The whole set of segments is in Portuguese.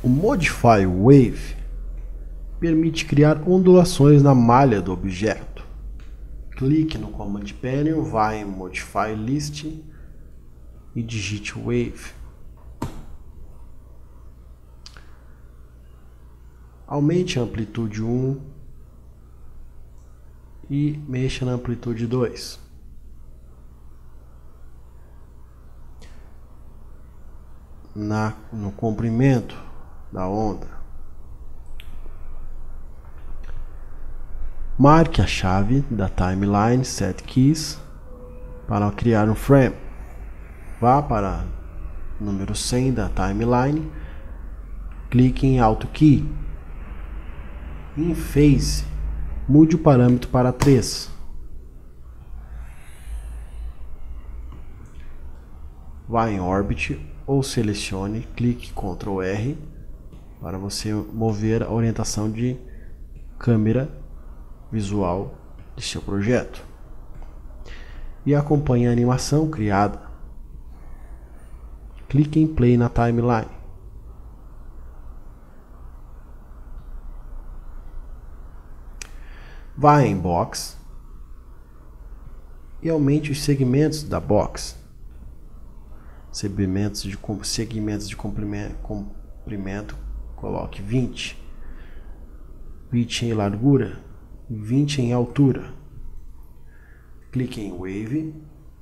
O Modify Wave permite criar ondulações na malha do objeto. Clique no Command Panel, vá em Modify List e digite Wave. Aumente a amplitude 1 e mexa na amplitude 2. No comprimento da onda, marque a chave da timeline Set Keys para criar um frame. Vá para o número 100 da timeline, clique em Auto Key. Em Phase, mude o parâmetro para 3. Vá em Orbit ou selecione, clique Ctrl R para você mover a orientação de câmera visual de seu projeto. E acompanhe a animação criada. Clique em Play na timeline. Vá em Box e aumente os segmentos da Box. Segmentos de comprimento, coloque 20. 20 em largura e 20 em altura. Clique em Wave.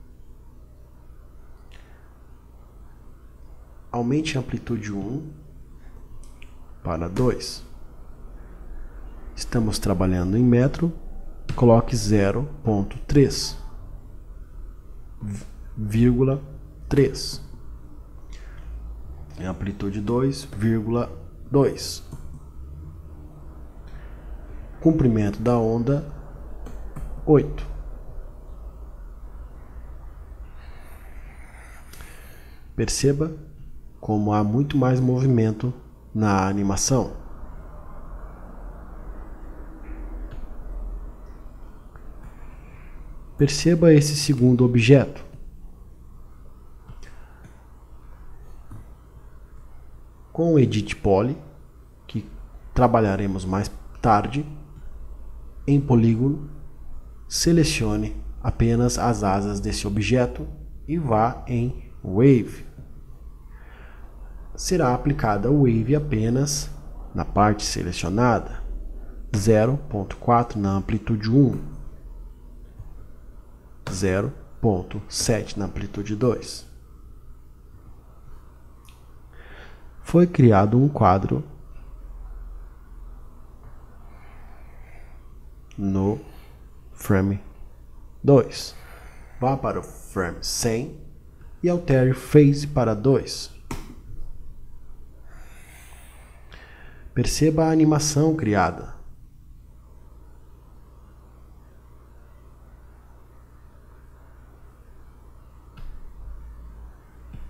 Aumente a amplitude 1 para 2. Estamos trabalhando em metro. Coloque 0.3. 3. Amplitude 2,2. Comprimento da onda 8. Perceba como há muito mais movimento na animação. Perceba esse segundo objeto. Com o Edit Poly, que trabalharemos mais tarde, em polígono, selecione apenas as asas desse objeto e vá em Wave. Será aplicada o Wave apenas na parte selecionada, 0.4 na amplitude 1, 0.7 na amplitude 2. Foi criado um quadro no frame 2. Vá para o frame 100 e altere Phase para 2. Perceba a animação criada.